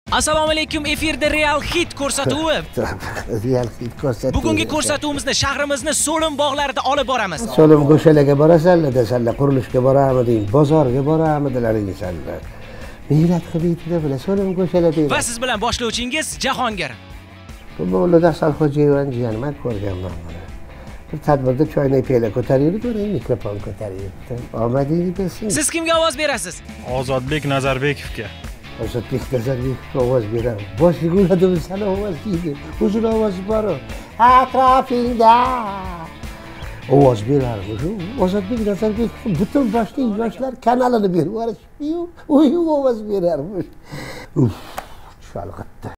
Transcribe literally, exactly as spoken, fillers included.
Assalomu alaykum, efirda Real Hit ko'rsatuvi. Real Hit ko'rsatuvi. Bugungi ko'rsatuvimizni shahrimizni So'lim bog'larida olib boramiz. So'lim go'shalaga borasanlar desanlar, qurilishga boramiding, bozorga boramidinglar desanlar. Mehnat qilmaydi bular, So'lim go'shala deydi. Va siz bilan boshlovchingiz Jahongir. Bu Mo'lla Salxo'jiyevning jiyani, men ko'rganman buni. Bir tadbirda choynak piyola ko'taraylik, ko'ring, mikrofon ko'taryapti. Omadingiz bersin. Siz kimga ovoz berasiz? Ozodbek Nazarbekovga. Ozodbek Nazarbekovga ovoz beraman. Boshiga uladimi sana ovoz deydi. O'zini ovozi bor. Atrofingda ovoz berarmish. Ozodbek Nazarbekov butun boshli yoshlar kanalini berib yuborishdi-yu, u ovoz berarmish. Uf, chalg'itdi.